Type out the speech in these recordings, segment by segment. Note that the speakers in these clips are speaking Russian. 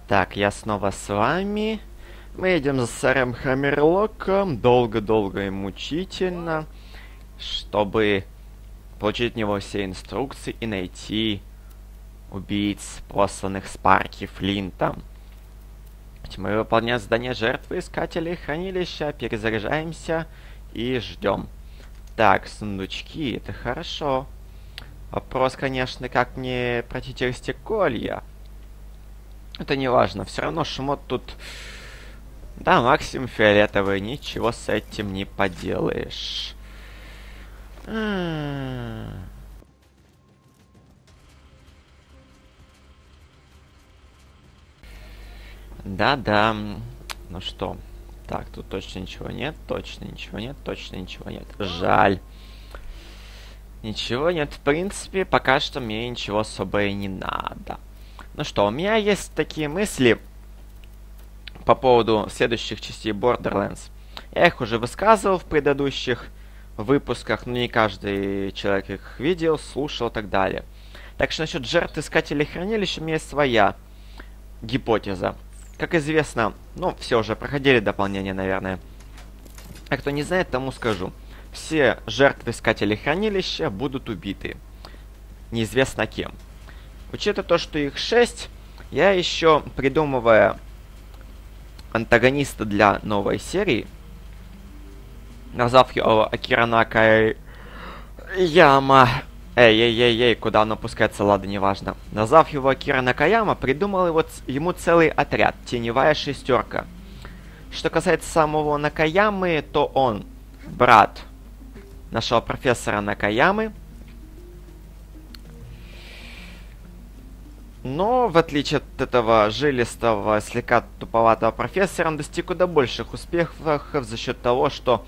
Так, я снова с вами. Мы идем за сэром Хаммерлоком долго-долго и мучительно, чтобы получить от него все инструкции и найти убийц, посланных Спарки Флинтом. Мы выполняем задание жертвы искателей хранилища, перезаряжаемся и ждем. Так, сундучки, это хорошо. Вопрос, конечно, как мне пройти через те колья. Это не важно, все равно шмот тут... Да, максимум фиолетовый, ничего с этим не поделаешь. Да-да. Ну что? Так, тут точно ничего нет, точно ничего нет, точно ничего нет. Жаль. Ничего нет, в принципе, пока что мне ничего особо и не надо. Ну что, у меня есть такие мысли по поводу следующих частей Borderlands. Я их уже высказывал в предыдущих выпусках, но не каждый человек их видел, слушал и так далее. Так что насчет жертв искателей хранилища у меня есть своя гипотеза. Как известно, ну, все уже проходили дополнение, наверное. А кто не знает, тому скажу. Все жертвы искателей хранилища будут убиты. Неизвестно кем. Учитывая то, что их 6, я еще, придумывая антагониста для новой серии, назвав его Акира Накаяма... Эй, куда он опускается, ладно, неважно. Назвав его Акира Накаяма, придумал ему целый отряд, теневая шестерка. Что касается самого Накаямы, то он брат нашего профессора Накаямы. Но, в отличие от этого жилистого, слегка туповатого профессора, он достиг куда больших успехов за счет того, что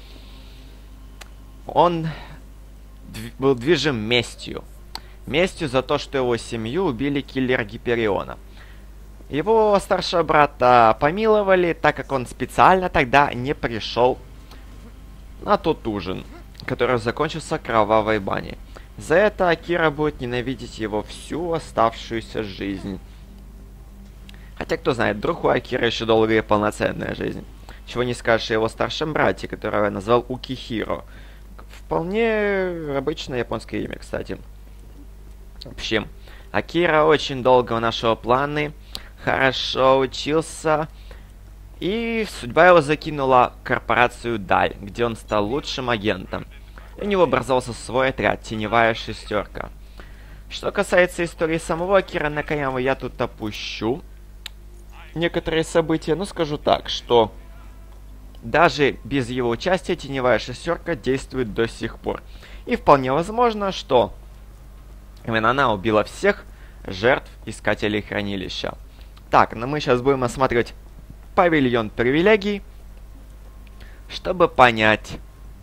он был движим местью. Местью за то, что его семью убили киллер Гипериона. Его старшего брата помиловали, так как он специально тогда не пришел на тот ужин, который закончился кровавой баней. За это Акира будет ненавидеть его всю оставшуюся жизнь. Хотя, кто знает, вдруг у Акиры еще долгая и полноценная жизнь. Чего не скажешь о его старшем брате, которого я назвал Укихиро. Вполне обычное японское имя, кстати. В общем, Акира очень долго нашел планы, хорошо учился, и судьба его закинула в корпорацию Даль, где он стал лучшим агентом. И у него образовался свой отряд, теневая шестерка. Что касается истории самого Акира Накаямы, я тут опущу некоторые события, но скажу так, что даже без его участия теневая шестерка действует до сих пор. И вполне возможно, что именно она убила всех жертв искателей хранилища. Так, но мы сейчас будем осматривать павильон привилегий, чтобы понять,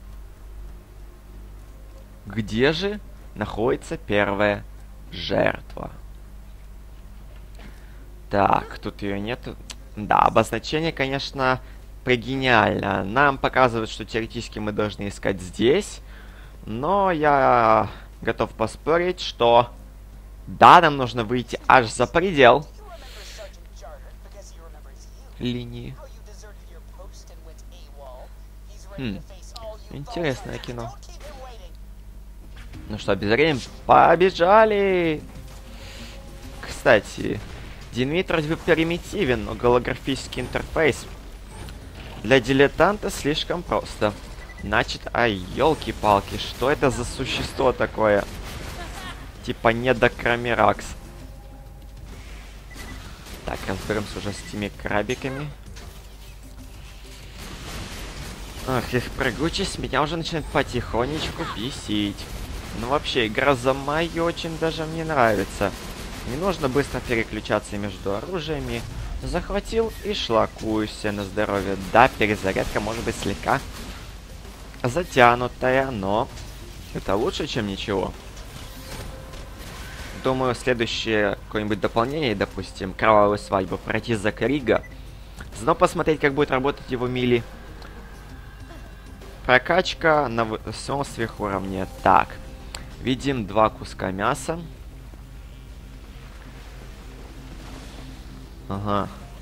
где же находится первая жертва. Так, тут ее нету. Да, обозначение, конечно, прегениально. Нам показывают, что теоретически мы должны искать здесь. Но я готов поспорить, что да, нам нужно выйти аж за предел линии. Интересное кино. Ну что, без времени побежали! Кстати, динамит вроде бы примитивен, но голографический интерфейс для дилетанта слишком просто. Значит, елки-палки, что это за существо такое? Типа недокрамеракс. Так, разберемся уже с этими крабиками. Ах, их прыгучесть меня уже начинает потихонечку бесить. Ну вообще, игра за мою очень даже мне нравится. Не нужно быстро переключаться между оружиями. Захватил и шлакуюсь на здоровье. Да, перезарядка может быть слегка затянутая, но это лучше, чем ничего. Думаю, следующее какое-нибудь дополнение, допустим, кровавую свадьбу, пройти за Крига. Заодно посмотреть, как будет работать его мили. Прокачка на всем сверхуровне. Так, видим 2 куска мяса. Ага,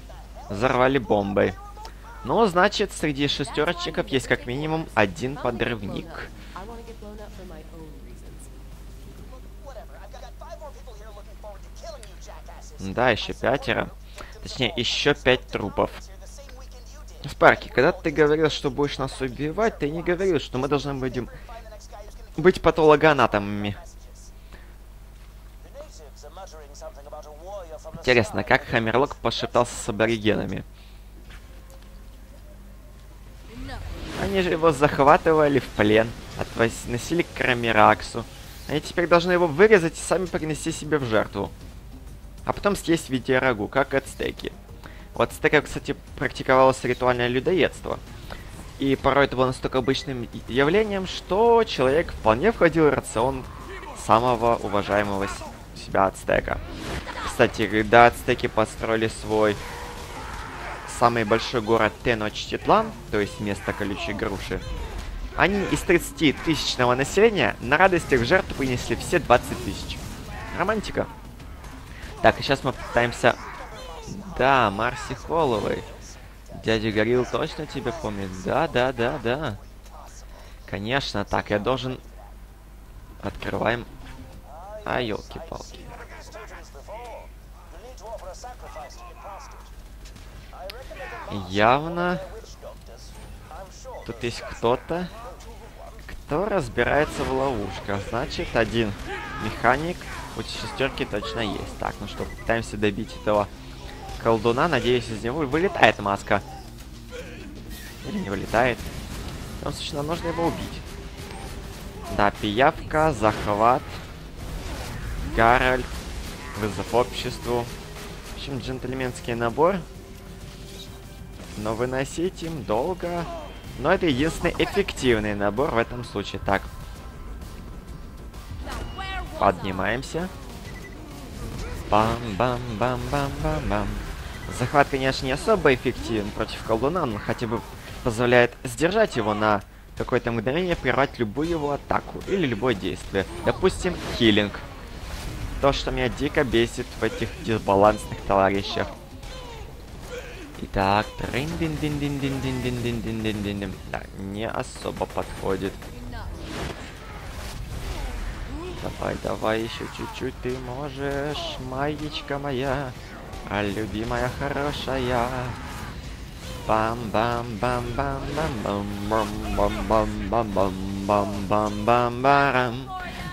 взорвали бомбой. Ну, значит, среди шестерочников есть как минимум один подрывник. Да, еще 5. Точнее, еще 5 трупов. Спарки, когда ты говорил, что будешь нас убивать, ты не говорил, что мы должны будем быть патологоанатомами. Интересно, как Хаммерлок пошептался с аборигенами? Они же его захватывали в плен, относили к Крамераксу. Они теперь должны его вырезать и сами принести себе в жертву. А потом съесть в виде рагу, как ацтеки. У ацтеков, кстати, практиковалось ритуальное людоедство. И порой это было настолько обычным явлением, что человек вполне входил в рацион самого уважаемого себя ацтека. Кстати, когда ацтеки построили свой самый большой город Теночтитлан, то есть место колючей груши, они из 30-тысячного населения на радостях в жертву принесли все 20 тысяч. Романтика. Так, и сейчас мы пытаемся... Да, Марси Холлоуэй. Дядя Горилл точно тебя помнит? Да. Конечно, так, я должен... Открываем... А, елки-палки. Явно... Тут есть кто-то, кто разбирается в ловушках. Значит, один механик у шестерки точно есть. Так, ну что, пытаемся добить этого колдуна. Надеюсь, из него вылетает маска. Или не вылетает. В том случае, нам нужно его убить. Да, пиявка, захват, Гарольд, вызов обществу. В общем, джентльменский набор. Но выносить им долго. Но это единственный эффективный набор в этом случае. Так. Поднимаемся. Бам-бам-бам-бам-бам-бам. Захват, конечно, не особо эффективен против колдуна, но хотя бы позволяет сдержать его на какое-то мгновение, прервать любую его атаку или любое действие. Допустим, хилинг. То, что меня дико бесит в этих дисбалансных товарищах. Итак, трин-дин-дин-дин-дин-дин-дин-дин-дин-дин-дин. Да, не особо подходит. Давай, еще чуть-чуть ты можешь, маечка моя, а любимая хорошая. Бам-бам-бам-бам-бам-бам-бам-бам-бам-бам-бам-бам-бам-бам.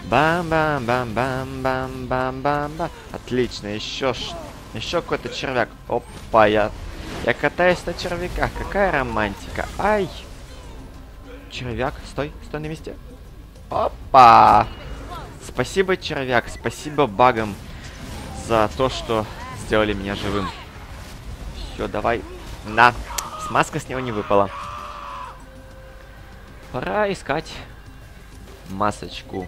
Бам-бам-бам-бам-бам-бам-бам. Отлично, еще какой-то червяк. Опа, я катаюсь на червяках. Какая романтика. Ай! Червяк, стой на месте. Опа! Спасибо, червяк, спасибо багам за то, что сделали меня живым. Все, давай. На, смазка с него не выпала. Пора искать масочку.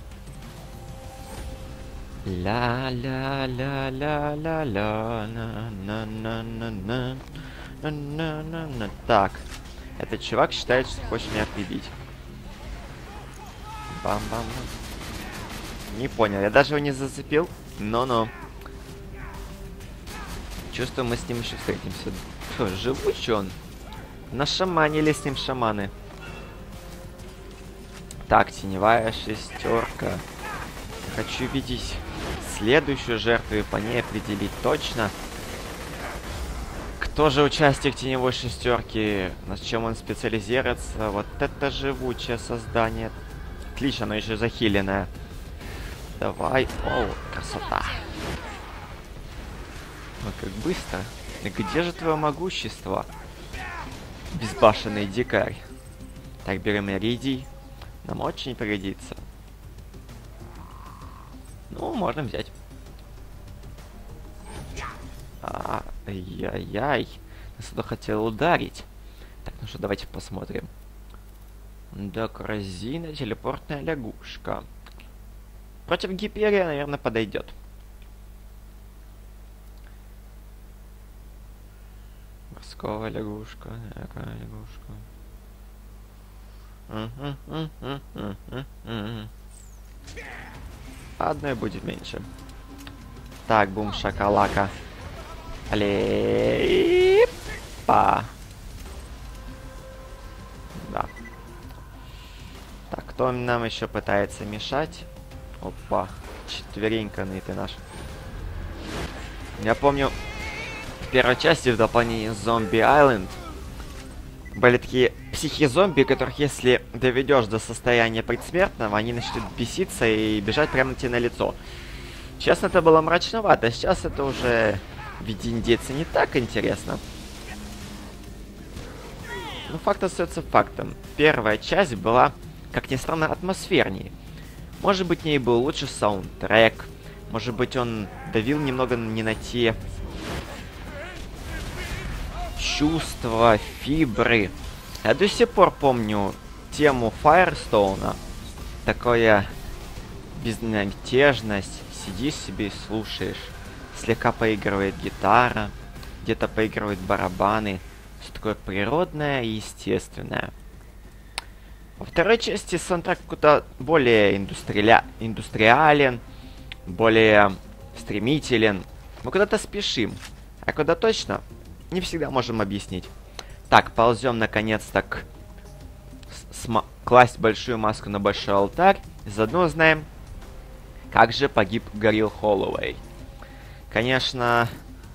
Ла-ла-ла-ла-ла-ла-ла-на-на-на-на-на-на-на. Так, этот чувак считает, что хочет меня прибить. Бам-бам. Не понял, я даже его не зацепил. Но-но. Чувствую, мы с ним еще встретимся. Что, живучий он? Нашаманили с ним шаманы. Так, теневая шестерка. Хочу видеть следующую жертву и по ней определить точно, кто же участник теневой шестерки, на чем он специализируется. Вот это живучее создание. Отлично, оно еще захиленное. Давай. О, красота. Ну как быстро. Где же твое могущество? Безбашенный дикарь. Так, берем иридий. Нам очень пригодится. Ну, можно взять. Ай-яй-яй. Я сюда хотел ударить. Так, ну что, давайте посмотрим. Да, корзина, телепортная лягушка. Против Гиперия, наверное, подойдет. Морская лягушка, такая лягушка. Одной будет меньше. Так, бум шакалака. Алле. Опа. Да. Так, кто нам еще пытается мешать? Опа. Четвереньканый ты наш. Я помню, в первой части в дополнении Zombie Island были такие психи-зомби, которых если доведешь до состояния предсмертного, они начнут беситься и бежать прямо тебе на лицо. Честно, это было мрачновато, сейчас это уже в виде индейца не так интересно. Но факт остается фактом. Первая часть была, как ни странно, атмосфернее. Может быть, в ней был лучше саундтрек. Может быть, он давил немного не на те чувства, фибры. Я до сих пор помню тему Файерстоуна. Такая безмятежность. Сидишь себе и слушаешь. Слегка поигрывает гитара. Где-то поигрывают барабаны. Все такое природное и естественное. Во второй части саундтрек куда более индустриален, более стремителен. Мы куда-то спешим. А куда точно, не всегда можем объяснить. Так, ползем наконец-то класть большую маску на большой алтарь. Заодно узнаем, как же погиб Горилл Холлоуэй. Конечно,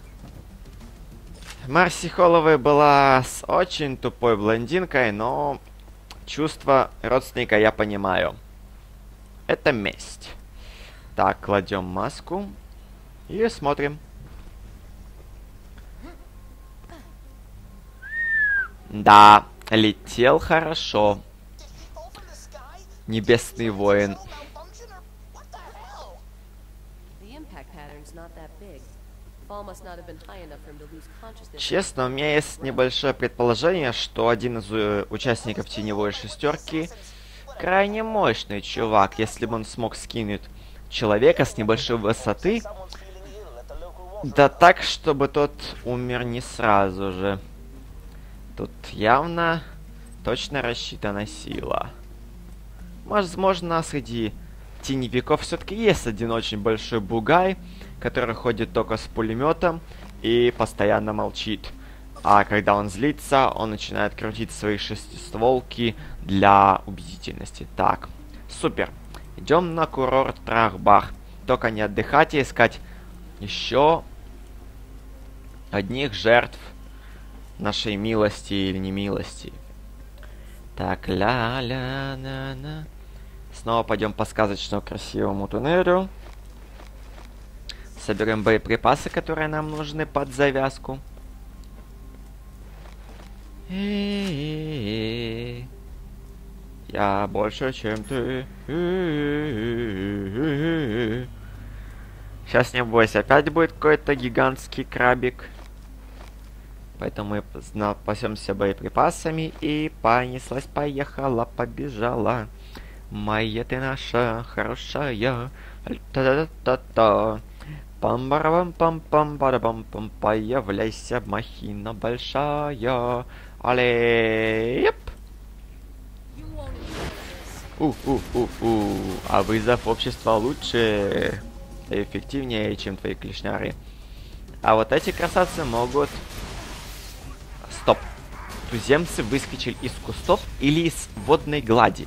Марси Холлоуэй была с очень тупой блондинкой, но чувство родственника я понимаю. Это месть. Так, кладем маску и смотрим. Да, летел хорошо. Небесный воин. Честно, у меня есть небольшое предположение, что один из участников теневой шестерки крайне мощный чувак. Если бы он смог скинуть человека с небольшой высоты, да так, чтобы тот умер не сразу же. Тут явно точно рассчитана сила. Возможно, среди теневиков все-таки есть один очень большой бугай, который ходит только с пулеметом и постоянно молчит. А когда он злится, он начинает крутить свои шестистволки для убедительности. Так, супер. Идем на курорт Трахбах. Только не отдыхать и искать еще одних жертв нашей милости или немилости. Так, ля-ля-на-на. Снова пойдем по сказочному красивому туннелю. Соберем боеприпасы, которые нам нужны под завязку. Я больше, чем ты. Сейчас не бойся, опять будет какой-то гигантский крабик. Поэтому мы запасемся боеприпасами и понеслась, поехала, побежала. Моя ты наша хорошая. Та-та-та-та. Пам-барабам-пам-пам-барабам-пам. Появляйся, махина большая. Алеп. А вызов общества лучше и эффективнее, чем твои клешняры. А вот эти красавцы могут... Стоп. Туземцы выскочили из кустов или из водной глади?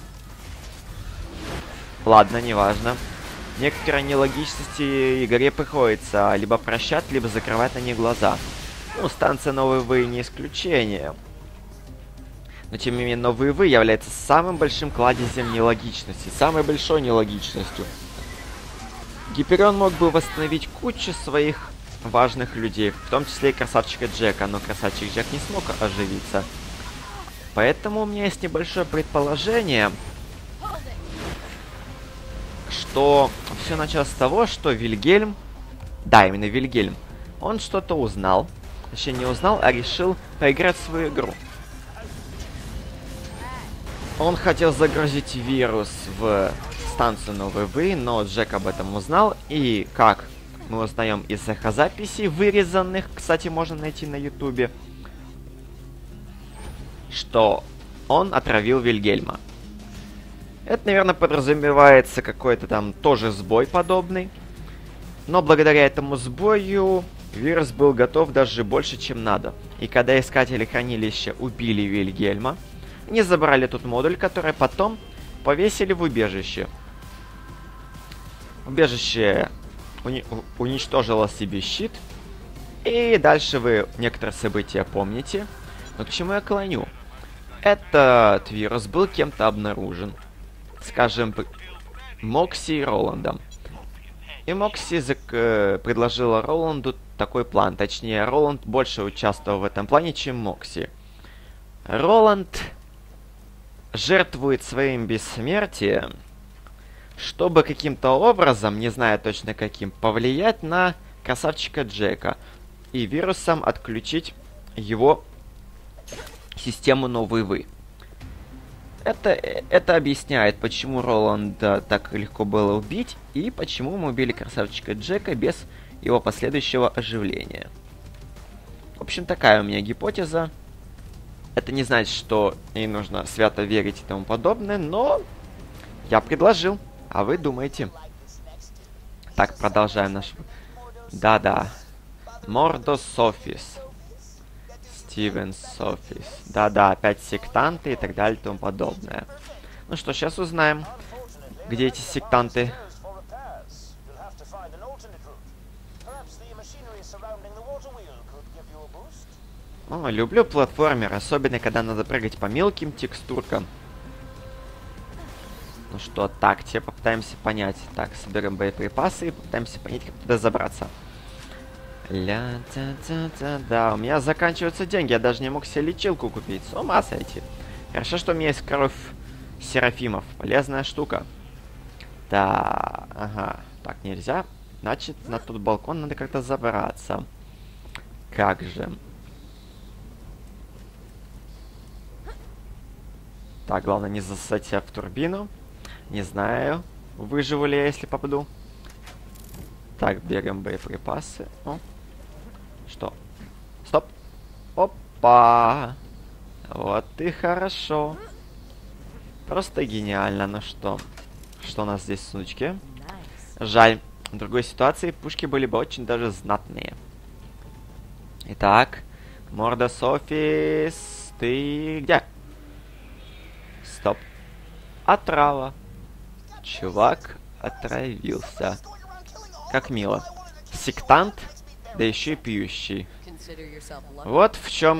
Ладно, неважно. Некоторые нелогичности игре приходится либо прощать, либо закрывать на них глаза. Ну, станция Новые Вы не исключение. Но тем не менее, Новые Вы является самым большим кладезем нелогичности, самой большой нелогичностью. Гиперион мог бы восстановить кучу своих важных людей, в том числе и красавчика Джека, но красавчик Джек не смог оживиться. Поэтому у меня есть небольшое предположение, что все началось с того, что Вильгельм, да, именно Вильгельм, он что-то узнал, точнее не узнал, а решил поиграть в свою игру. Он хотел загрузить вирус в станцию Новые Вы, но Джек об этом узнал, и как мы узнаем из эхозаписей, вырезанных, кстати, можно найти на ютубе, что он отравил Вильгельма. Это, наверное, подразумевается какой-то там тоже сбой подобный. Но благодаря этому сбою Вирус был готов даже больше, чем надо. И когда искатели хранилища убили Вильгельма, они забрали тот модуль, который потом повесили в убежище. Убежище уничтожило себе щит. И дальше вы некоторые события помните. Но к чему я клоню? Этот вирус был кем-то обнаружен. Скажем, Мокси и Роландом. И Мокси предложила Роланду такой план. Точнее, Роланд больше участвовал в этом плане, чем Мокси. Роланд жертвует своим бессмертием, чтобы каким-то образом, не знаю точно каким, повлиять на красавчика Джека. И вирусом отключить его систему «Новый Вы». Это объясняет, почему Роланда так легко было убить, и почему мы убили красавчика Джека без его последующего оживления. В общем, такая у меня гипотеза. Это не значит, что ей нужно свято верить и тому подобное, но я предложил, а вы думаете. Так, продолжаем наш... Да-да. Мордо Софис. Стивен Софис. Да-да, опять сектанты и так далее и тому подобное. Ну что, сейчас узнаем, где эти сектанты. О, люблю платформер, особенно когда надо прыгать по мелким текстуркам. Ну что, так, теперь попытаемся понять. Так, соберем боеприпасы и попытаемся понять, как туда забраться. Да, у меня заканчиваются деньги, я даже не мог себе лечилку купить. С ума сойти. Хорошо, что у меня есть кровь Серафимов. Полезная штука. Да, ага. Так, нельзя. Значит, на тот балкон надо как-то забраться. Как же. Так, главное не засать себя в турбину. Не знаю, выживу ли я, если попаду. Так, берем боеприпасы. О. Что? Стоп. Опа. Вот и хорошо. Просто гениально. Ну что? Что у нас здесь в сундучке? Жаль. В другой ситуации пушки были бы очень даже знатные. Итак. Мордо Софис. Ты где? Стоп. Отрава. Чувак отравился. Как мило. Сектант, да еще и пьющий. Вот в чем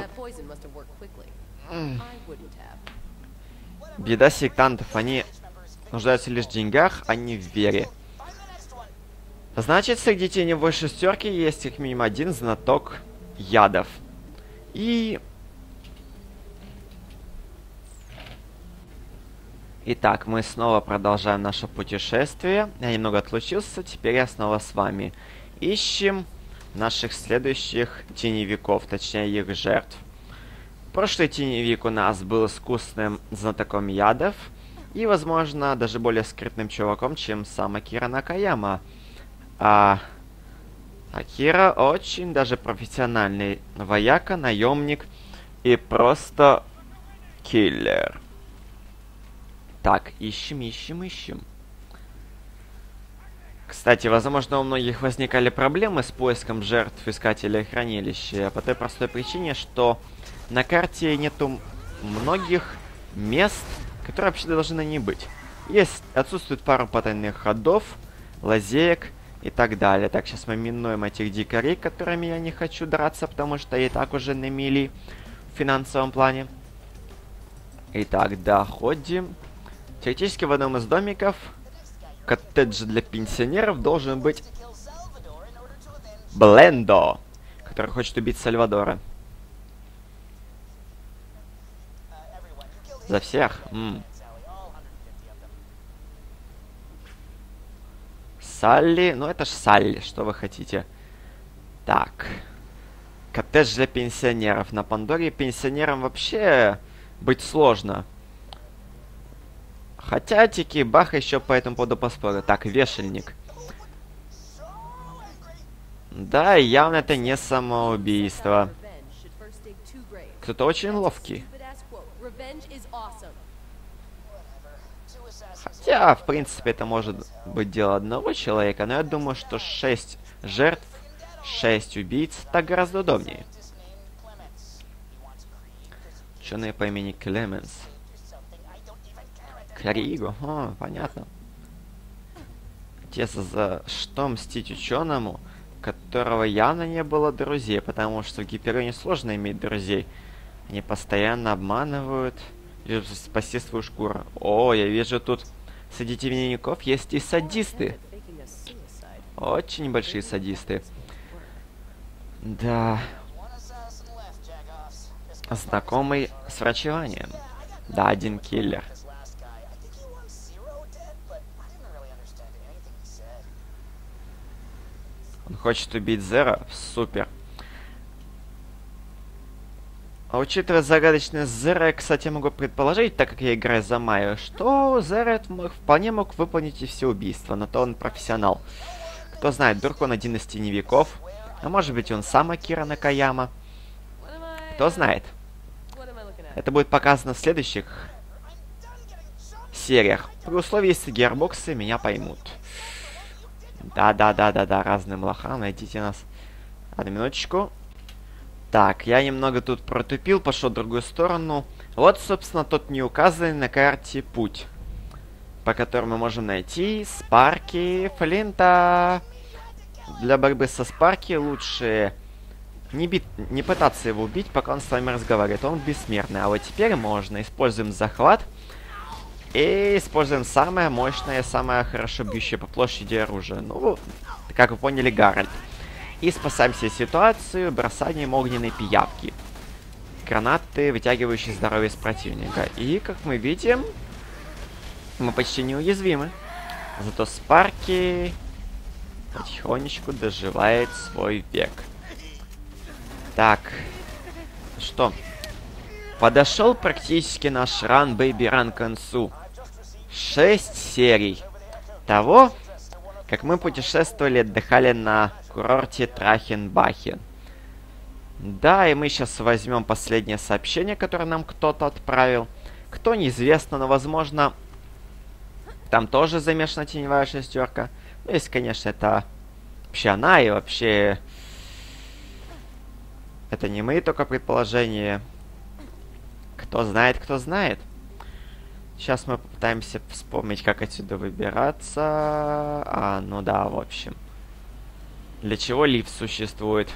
беда сектантов. Они нуждаются лишь в деньгах, а не в вере. Значит, среди теневой шестерки есть как минимум один знаток ядов. И... Итак, мы снова продолжаем наше путешествие. Я немного отлучился, теперь я снова с вами. Ищем наших следующих теневиков, точнее их жертв. Прошлый теневик у нас был искусным знатоком ядов. И, возможно, даже более скрытным чуваком, чем сам Акира Накаяма. Акира очень даже профессиональный вояка, наемник и просто киллер. Так, ищем. Кстати, возможно, у многих возникали проблемы с поиском жертв искателей хранилища, по той простой причине, что на карте нету многих мест, которые вообще должны не быть. Отсутствует пару потайных ходов, лазеек и так далее. Так, сейчас мы минуем этих дикарей, которыми я не хочу драться, потому что и так уже на мели в финансовом плане. Итак, доходим. Теоретически в одном из домиков коттедж для пенсионеров должен быть Блендо, который хочет убить Сальвадора. За всех? Салли? Ну это ж Салли, что вы хотите. Так. Коттедж для пенсионеров. На Пандоре пенсионерам вообще быть сложно. Хотя Тики Бах еще по этому поводу поспорил. Так, вешальник. Да, явно это не самоубийство. Кто-то очень ловкий. Хотя, в принципе, это может быть дело одного человека, но я думаю, что 6 жертв 6 убийц, так гораздо удобнее. Ученый по имени Клеменс. Криго, понятно. Интересно, за что мстить ученому, у которого явно не было друзей, потому что в Гиперионе сложно иметь друзей. Они постоянно обманывают, лишь спасти свою шкуру. О, я вижу, тут среди дневников есть и садисты. Очень большие садисты. Да. Знакомый с врачеванием. Да, один киллер. Он хочет убить Зера? Супер. А учитывая загадочность Зера, я, кстати, могу предположить, так как я играю за Майю, что Зера вполне мог выполнить и все убийства, но то он профессионал. Кто знает, вдруг он один из теневиков, а может быть он сам Акира Накаяма. Кто знает. Это будет показано в следующих сериях. При условии, если гербоксы меня поймут. Да, разным лохам, найдите нас. Одну минуточку. Так, я немного тут протупил, пошел в другую сторону. Вот, собственно, тот не указанный на карте путь, по которому мы можем найти Спарки Флинта. Для борьбы со Спарки лучше не пытаться его убить, пока он с вами разговаривает. Он бессмертный. А вот теперь можно. Используем захват. И используем самое мощное, самое хорошо бьющее по площади оружие. Ну, как вы поняли, Гарольд. И спасаем себе ситуацию бросанием огненной пиявки. Гранаты, вытягивающие здоровье с противника. И, как мы видим, мы почти неуязвимы. Зато Спарки потихонечку доживает свой век. Так. Что? Подошел практически наш ран, Бэйби Ран, к концу. 6 серий того, как мы путешествовали, отдыхали на курорте Трахенбахен. Да, и мы сейчас возьмем последнее сообщение, которое нам кто-то отправил. Кто, неизвестно, но, возможно, там тоже замешана теневая шестерка. Ну, если, конечно, это вообще она, и вообще это не мои только предположения. Кто знает, кто знает. Сейчас мы попытаемся вспомнить, как отсюда выбираться. Ну да, в общем. Для чего лифт существует?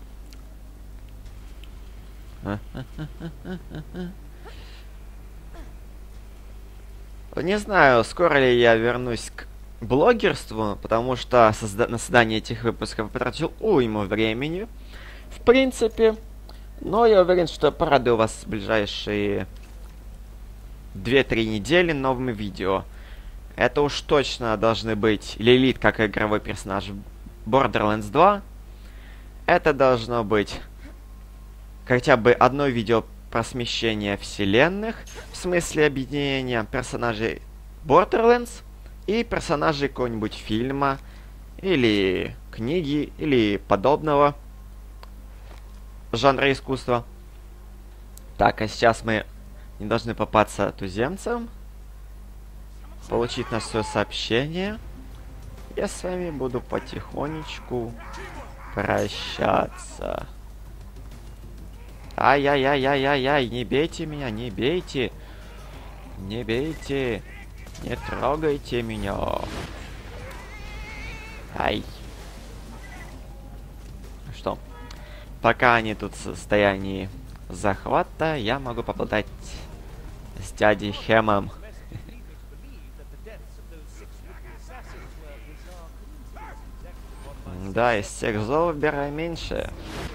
Не знаю, скоро ли я вернусь к блогерству, потому что на создание этих выпусков потратил уйму времени. В принципе. Но я уверен, что порадую вас в ближайшие 2-3 недели новыми видео. Это уж точно должны быть Лилит как игровой персонаж Borderlands 2. Это должно быть хотя бы одно видео про смещение вселенных, в смысле объединения персонажей Borderlands и персонажей какого-нибудь фильма, или книги, или подобного жанра искусства. Так, а сейчас мы не должны попасться туземцам. Получить на свое сообщение. Я с вами буду потихонечку прощаться. Ай-яй-яй-яй-яй-яй, не бейте меня, не бейте. Не бейте. Не трогайте меня. Ай. Что? Пока они тут в состоянии захвата, я могу поболтать с дядей Хэмом. Да, из всех зол выбирай меньше.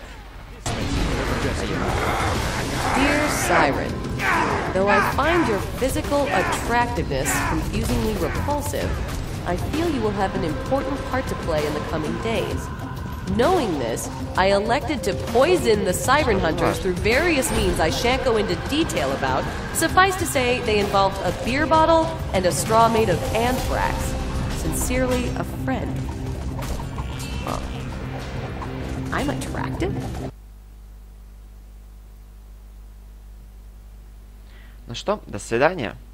Dear Siren, though I find your physical attractiveness confusingly repulsive, I feel you will have an important part to play in the coming days. Knowing this, I elected to poison the Siren Hunters through various means I shan't go into detail about. Suffice to say, they involved a beer bottle and a straw made of anthrax. Sincerely, a friend. I'm attractive? Ну что, до свидания.